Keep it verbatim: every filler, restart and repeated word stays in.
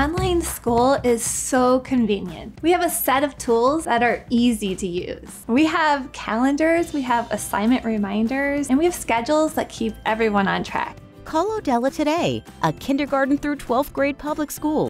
Online school is so convenient. We have a set of tools that are easy to use. We have calendars, we have assignment reminders, and we have schedules that keep everyone on track. Call OHDELA today, a kindergarten through twelfth grade public school.